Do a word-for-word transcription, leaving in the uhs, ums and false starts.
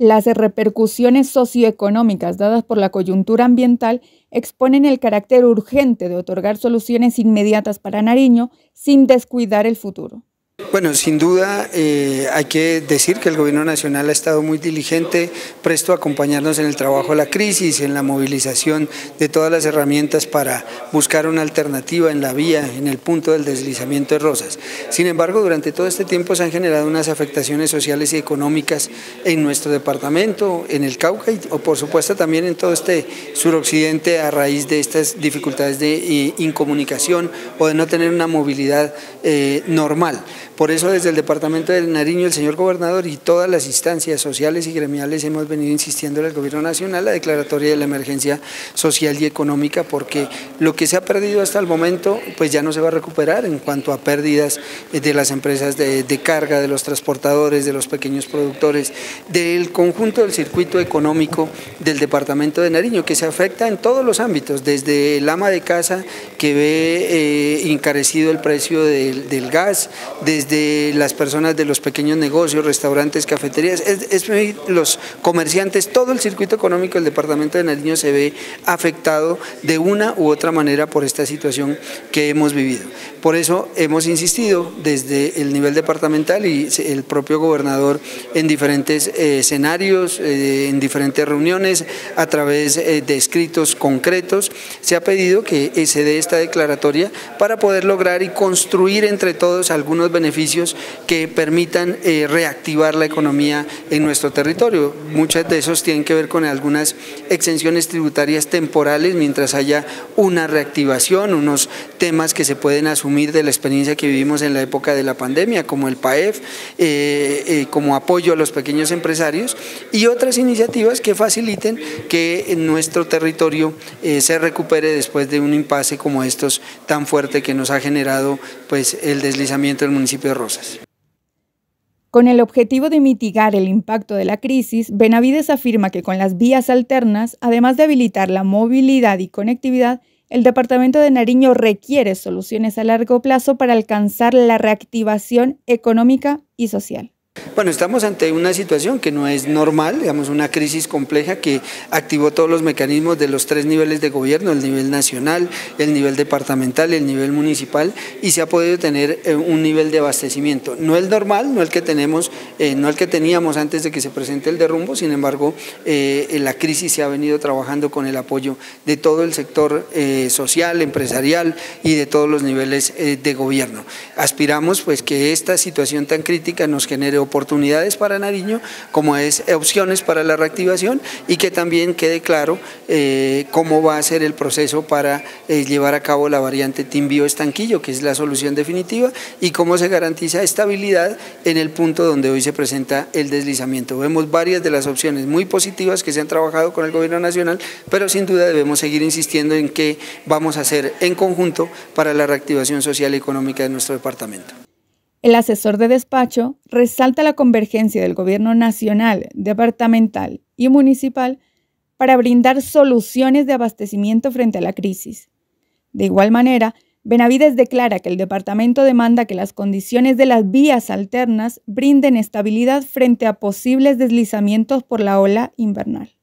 Las repercusiones socioeconómicas dadas por la coyuntura ambiental exponen el carácter urgente de otorgar soluciones inmediatas para Nariño sin descuidar el futuro. Bueno, sin duda eh, hay que decir que el Gobierno Nacional ha estado muy diligente, presto a acompañarnos en el trabajo de la crisis, en la movilización de todas las herramientas para buscar una alternativa en la vía, en el punto del deslizamiento de Rosas. Sin embargo, durante todo este tiempo se han generado unas afectaciones sociales y económicas en nuestro departamento, en el Cauca y o por supuesto también en todo este suroccidente a raíz de estas dificultades de eh, incomunicación o de no tener una movilidad eh, normal. Por eso desde el departamento de Nariño el señor gobernador y todas las instancias sociales y gremiales hemos venido insistiendo en el Gobierno Nacional la declaratoria de la emergencia social y económica, porque lo que se ha perdido hasta el momento pues ya no se va a recuperar en cuanto a pérdidas de las empresas de, de carga, de los transportadores, de los pequeños productores, del conjunto del circuito económico del departamento de Nariño, que se afecta en todos los ámbitos, desde el ama de casa que ve eh, encarecido el precio del, del gas, desde de las personas de los pequeños negocios, restaurantes, cafeterías, es, es, los comerciantes, todo el circuito económico del departamento de Nariño se ve afectado de una u otra manera por esta situación que hemos vivido. Por eso hemos insistido desde el nivel departamental y el propio gobernador en diferentes eh, escenarios, eh, en diferentes reuniones, a través eh, de escritos concretos, se ha pedido que eh, se dé esta declaratoria para poder lograr y construir entre todos algunos beneficios que permitan eh, reactivar la economía en nuestro territorio. Muchos de esos tienen que ver con algunas exenciones tributarias temporales mientras haya una reactivación, unos temas que se pueden asumir de la experiencia que vivimos en la época de la pandemia, como el P A E F, eh, eh, como apoyo a los pequeños empresarios y otras iniciativas que faciliten que en nuestro territorio eh, se recupere después de un impasse como estos tan fuerte que nos ha generado pues, el deslizamiento del municipio de Rosas. Con el objetivo de mitigar el impacto de la crisis, Benavides afirma que con las vías alternas, además de habilitar la movilidad y conectividad, el departamento de Nariño requiere soluciones a largo plazo para alcanzar la reactivación económica y social. Bueno, estamos ante una situación que no es normal, digamos una crisis compleja que activó todos los mecanismos de los tres niveles de gobierno, el nivel nacional, el nivel departamental, el nivel municipal, y se ha podido tener eh, un nivel de abastecimiento. No el normal, no el que tenemos, eh, no el que teníamos antes de que se presente el derrumbo, sin embargo, eh, la crisis se ha venido trabajando con el apoyo de todo el sector eh, social, empresarial y de todos los niveles eh, de gobierno. Aspiramos pues que esta situación tan crítica nos genere oportunidades para Nariño, como es opciones para la reactivación y que también quede claro eh, cómo va a ser el proceso para eh, llevar a cabo la variante Timbío-Estanquillo, que es la solución definitiva, y cómo se garantiza estabilidad en el punto donde hoy se presenta el deslizamiento. Vemos varias de las opciones muy positivas que se han trabajado con el Gobierno Nacional, pero sin duda debemos seguir insistiendo en qué vamos a hacer en conjunto para la reactivación social y económica de nuestro departamento. El asesor de despacho resalta la convergencia del gobierno nacional, departamental y municipal para brindar soluciones de abastecimiento frente a la crisis. De igual manera, Benavides declara que el departamento demanda que las condiciones de las vías alternas brinden estabilidad frente a posibles deslizamientos por la ola invernal.